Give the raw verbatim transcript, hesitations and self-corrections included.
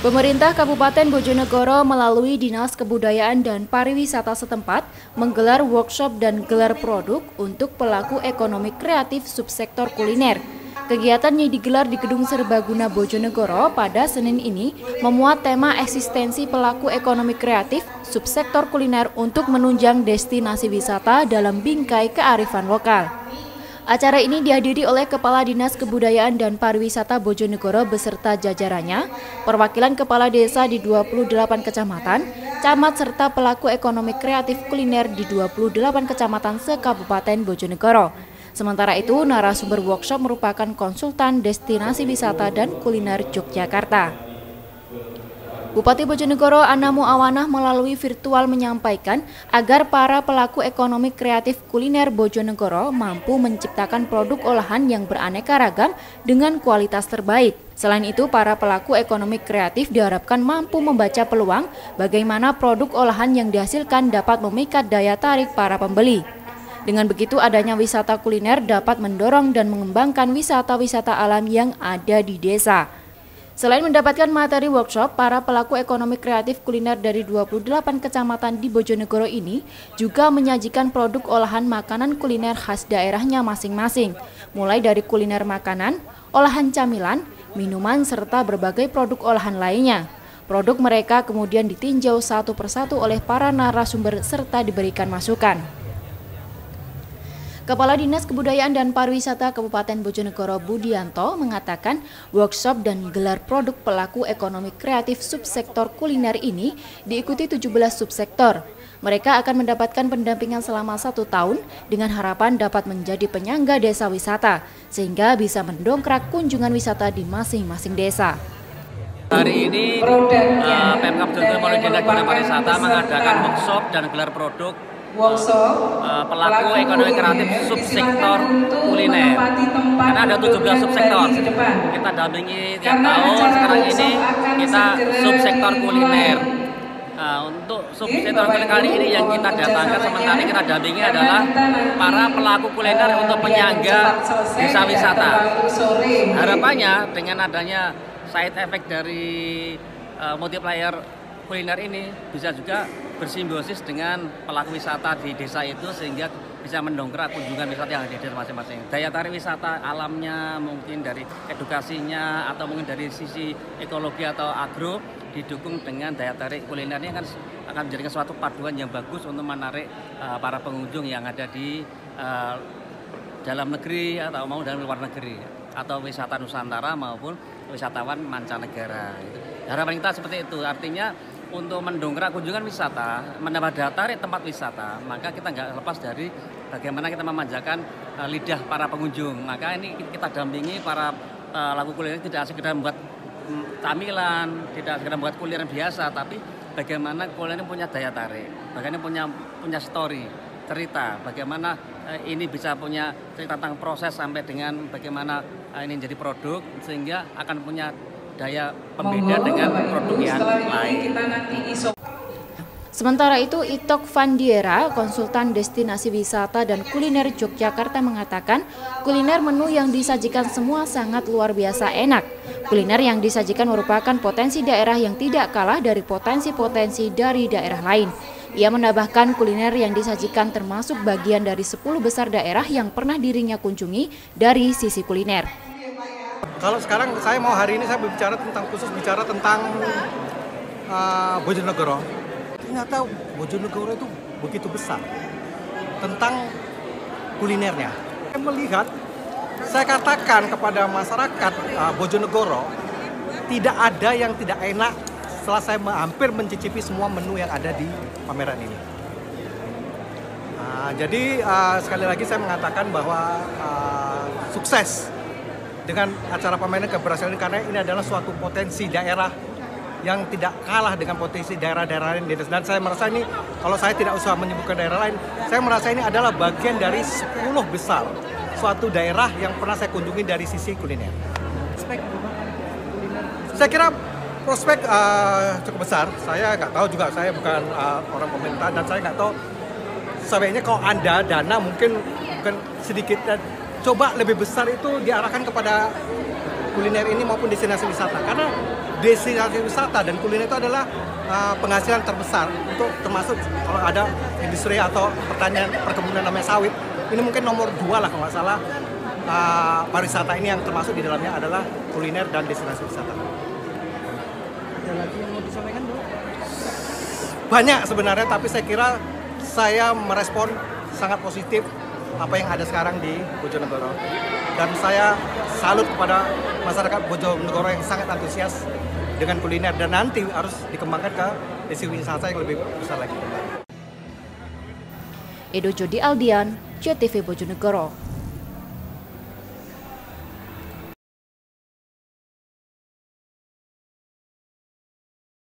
Pemerintah Kabupaten Bojonegoro melalui Dinas Kebudayaan dan Pariwisata setempat menggelar workshop dan gelar produk untuk pelaku ekonomi kreatif subsektor kuliner. Kegiatan yang digelar di Gedung Serbaguna Bojonegoro pada Senin ini memuat tema eksistensi pelaku ekonomi kreatif subsektor kuliner untuk menunjang destinasi wisata dalam bingkai kearifan lokal. Acara ini dihadiri oleh Kepala Dinas Kebudayaan dan Pariwisata Bojonegoro beserta jajarannya, perwakilan kepala desa di dua puluh delapan kecamatan, camat serta pelaku ekonomi kreatif kuliner di dua puluh delapan kecamatan se-Kabupaten Bojonegoro. Sementara itu, narasumber workshop merupakan konsultan destinasi wisata dan kuliner Yogyakarta. Bupati Bojonegoro Ana Muawanah melalui virtual menyampaikan agar para pelaku ekonomi kreatif kuliner Bojonegoro mampu menciptakan produk olahan yang beraneka ragam dengan kualitas terbaik. Selain itu, para pelaku ekonomi kreatif diharapkan mampu membaca peluang bagaimana produk olahan yang dihasilkan dapat memikat daya tarik para pembeli. Dengan begitu, adanya wisata kuliner dapat mendorong dan mengembangkan wisata-wisata alam yang ada di desa. Selain mendapatkan materi workshop, para pelaku ekonomi kreatif kuliner dari dua puluh delapan kecamatan di Bojonegoro ini juga menyajikan produk olahan makanan kuliner khas daerahnya masing-masing, mulai dari kuliner makanan, olahan camilan, minuman, serta berbagai produk olahan lainnya. Produk mereka kemudian ditinjau satu persatu oleh para narasumber serta diberikan masukan. Kepala Dinas Kebudayaan dan Pariwisata Kabupaten Bojonegoro Budianto mengatakan workshop dan gelar produk pelaku ekonomi kreatif subsektor kuliner ini diikuti tujuh belas subsektor. Mereka akan mendapatkan pendampingan selama satu tahun dengan harapan dapat menjadi penyangga desa wisata, sehingga bisa mendongkrak kunjungan wisata di masing-masing desa. Hari ini uh, Pemkab Bojonegoro melalui Dinas Kebudayaan dan Pariwisata mengadakan workshop dan gelar produk workshop uh, pelaku ekonomi kreatif subsektor kuliner. Karena ada tujuh belas subsektor. Kita dampingi tiap tahun. Sekarang ini kita subsektor kuliner. Nah, untuk subsektor kuliner kali ini yang kita datangkan sementara kita dampingi adalah para pelaku kuliner untuk penyangga desa wisata. Harapannya dengan adanya side effect dari uh, multiplier kuliner ini bisa juga bersimbiosis dengan pelaku wisata di desa itu sehingga bisa mendongkrak kunjungan wisata yang ada di desa masing-masing. Daya tarik wisata alamnya mungkin dari edukasinya atau mungkin dari sisi ekologi atau agro didukung dengan daya tarik kuliner ini akan akan menjadikan suatu paduan yang bagus untuk menarik uh, para pengunjung yang ada di uh, dalam negeri atau mau dalam luar negeri atau wisata Nusantara maupun wisatawan mancanegara. Harapan kita seperti itu, artinya untuk mendongkrak kunjungan wisata, menambah daya tarik tempat wisata, maka kita nggak lepas dari bagaimana kita memanjakan uh, lidah para pengunjung. Maka ini kita dampingi para uh, pelaku kuliner tidak sekedar membuat um, camilan, tidak sekedar membuat kuliner biasa, tapi bagaimana kuliner punya daya tarik, bagaimana punya punya story, cerita, bagaimana uh, ini bisa punya cerita tentang proses sampai dengan bagaimana uh, ini jadi produk sehingga akan punya daya pembeda dengan produk yang lain. Sementara itu, Itok Vandiera, konsultan destinasi wisata dan kuliner Yogyakarta mengatakan kuliner menu yang disajikan semua sangat luar biasa enak. Kuliner yang disajikan merupakan potensi daerah yang tidak kalah dari potensi-potensi dari daerah lain. Ia menambahkan kuliner yang disajikan termasuk bagian dari sepuluh besar daerah yang pernah dirinya kunjungi dari sisi kuliner. Kalau sekarang saya mau hari ini saya berbicara tentang khusus bicara tentang uh, Bojonegoro. Ternyata Bojonegoro itu begitu besar tentang kulinernya. Saya melihat, saya katakan kepada masyarakat uh, Bojonegoro tidak ada yang tidak enak setelah saya hampir mencicipi semua menu yang ada di pameran ini. Uh, jadi uh, sekali lagi saya mengatakan bahwa uh, sukses dengan acara pameran keberhasilan ini karena ini adalah suatu potensi daerah yang tidak kalah dengan potensi daerah-daerah lain. Dan saya merasa ini, kalau saya tidak usah menyebutkan daerah lain, saya merasa ini adalah bagian dari sepuluh besar suatu daerah yang pernah saya kunjungi dari sisi kuliner. Saya kira prospek uh, cukup besar. Saya nggak tahu juga, saya bukan uh, orang pemerintah dan saya nggak tahu sebaiknya kalau Anda dana mungkin mungkin sedikit dan coba lebih besar itu diarahkan kepada kuliner ini maupun destinasi wisata karena destinasi wisata dan kuliner itu adalah uh, penghasilan terbesar untuk termasuk kalau ada industri atau pertanian perkebunan namanya sawit. Ini mungkin nomor dua lah kalau nggak salah uh, pariwisata ini yang termasuk di dalamnya adalah kuliner dan destinasi wisata. Ada lagi yang mau disampaikan, Bu? Banyak sebenarnya, tapi saya kira saya merespon sangat positif apa yang ada sekarang di Bojonegoro. Dan saya salut kepada masyarakat Bojonegoro yang sangat antusias dengan kuliner dan nanti harus dikembangkan ke destinasi wisata yang lebih besar lagi. Edo Jody Aldian, J T V Bojonegoro.